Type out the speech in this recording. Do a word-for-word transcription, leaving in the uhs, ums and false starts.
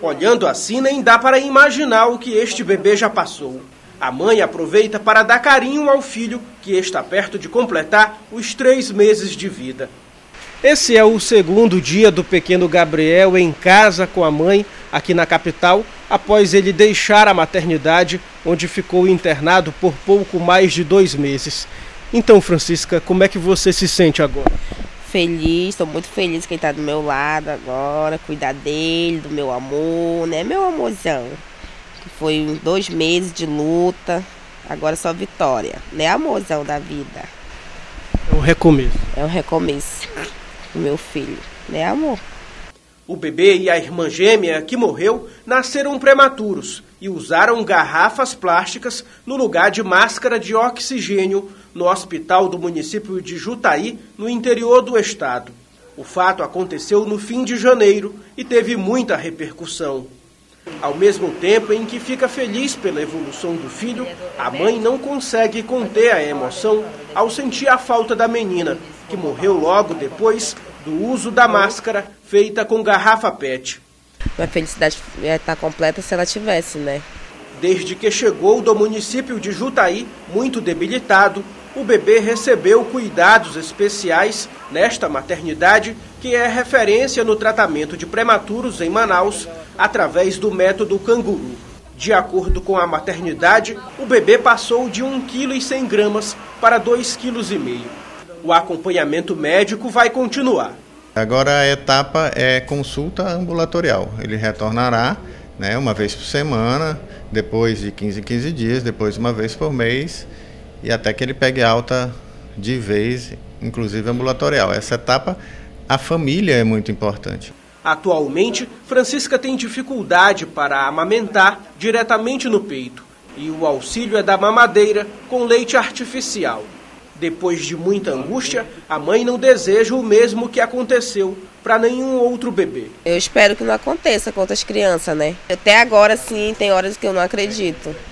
Olhando assim, nem dá para imaginar o que este bebê já passou. A mãe aproveita para dar carinho ao filho, que está perto de completar os três meses de vida. Esse é o segundo dia do pequeno Gabriel em casa com a mãe, aqui na capital, após ele deixar a maternidade, onde ficou internado por pouco mais de dois meses. Então, Francisca, como é que você se sente agora? Feliz, estou muito feliz que ele está do meu lado agora, cuidar dele, do meu amor, né? Meu amorzão. Foi dois meses de luta, agora só vitória, né? Amorzão da vida. É um recomeço. É um recomeço do meu filho, né, amor? O bebê e a irmã gêmea que morreu nasceram prematuros e usaram garrafas plásticas no lugar de máscara de oxigênio no hospital do município de Jutaí, no interior do estado. O fato aconteceu no fim de janeiro e teve muita repercussão. Ao mesmo tempo em que fica feliz pela evolução do filho, a mãe não consegue conter a emoção ao sentir a falta da menina, que morreu logo depois do uso da máscara feita com garrafa P E T. A felicidade ia estar completa se ela tivesse, né? Desde que chegou do município de Jutaí, muito debilitado, o bebê recebeu cuidados especiais nesta maternidade, que é referência no tratamento de prematuros em Manaus, através do método canguru. De acordo com a maternidade, o bebê passou de um vírgula cem quilos para dois vírgula cinco quilos. O acompanhamento médico vai continuar. Agora a etapa é consulta ambulatorial. Ele retornará, né, uma vez por semana, depois de quinze em quinze dias, depois uma vez por mês, e até que ele pegue alta de vez, inclusive ambulatorial. Essa etapa, a família é muito importante. Atualmente, Francisca tem dificuldade para amamentar diretamente no peito, e o auxílio é da mamadeira com leite artificial. Depois de muita angústia, a mãe não deseja o mesmo que aconteceu para nenhum outro bebê. Eu espero que não aconteça com outras crianças, né? Até agora, sim, tem horas que eu não acredito.